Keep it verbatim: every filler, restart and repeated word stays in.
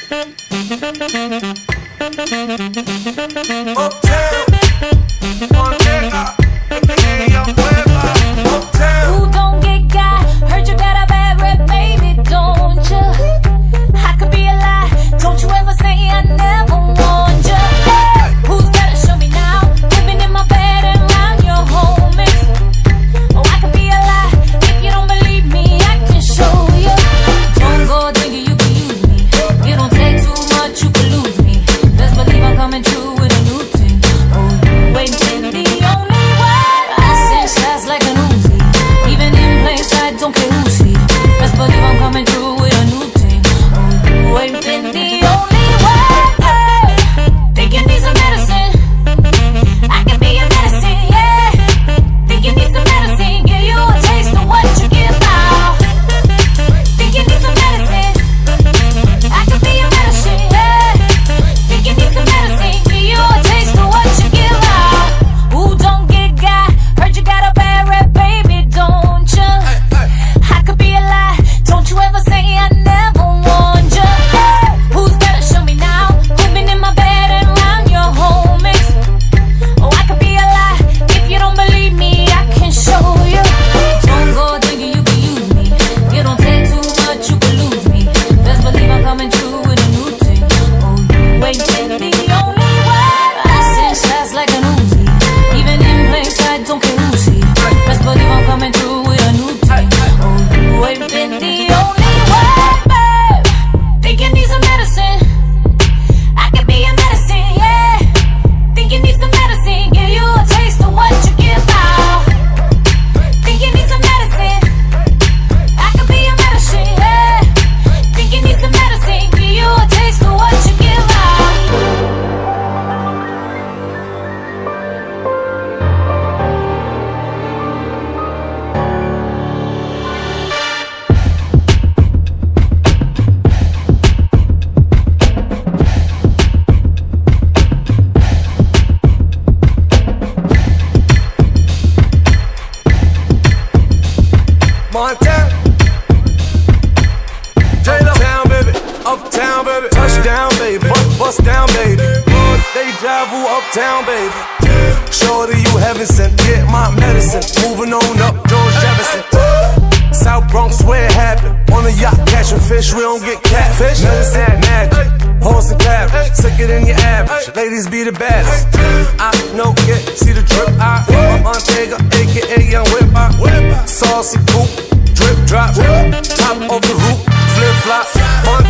Uptown, Montana, aka Young Weber. Uptown. Who don't get got? Heard you got a bad rep, baby, don't you? I could be a lie. Don't you ever say I never warned you. Hey, who's gotta show me now? Living in my bed and round your homies. Oh, I could be a lie. If you don't believe me, I can show you. Don't go thinking you can use me. You don't take too much, you can lose me. Best believe I'm coming through with a new thing. Oh, you ain't been the only one. I send shots like an Uzi. Even in plain sight, don't care who see. Best believe I'm coming through with a new thing. Oh, you ain't been the only one. Hey, think you need some medicine? I can be your medicine, yeah. Think you need some medicine? Give you a taste of what you give out. Think you need some medicine? I can be your medicine, yeah. Think you need some medicine? Give you a taste of what you give out. Who don't get got? Heard you got a bad rep, baby, don't you? I could be a lie. Don't you ever say I never warned you. Hey, who's better? Show me now. Living in my bed and round your homies. Oh, I could be a lie. If you don't believe me, I can show you. Don't go thinking you can use me. You don't take too much, you can lose me. Best believe I'm coming through with a new thing. Oh, you ain't been the only one. I send shots like an Uzi. Even in plain sight, don't care who see. Best believe I'm coming through with a new thing. Oh, you ain't been the only one, babe. Think you need some medicine? I can be your medicine, yeah. Think you need some medicine? Give you a taste of what you give out. Think you need some medicine? I can be your medicine, yeah. Think you need some medicine? Give you a taste of what you give out. Montana, Uptown, baby, Uptown, baby, touchdown, baby, bust, bust down, baby. They drive who Uptown, baby. Shorty, you heaven sent, get my medicine. Moving on up, George Jefferson. South Bronx, where it happened. On a yacht, catching fish, we don't get catfish. Medicine, magic, horse and carriage, sicker than your average. Ladies be the baddest. I know, get, see the drip. I, I'm Montega, aka Young Weber. Saucy coupe, drip drop, top of the roof, flip flop.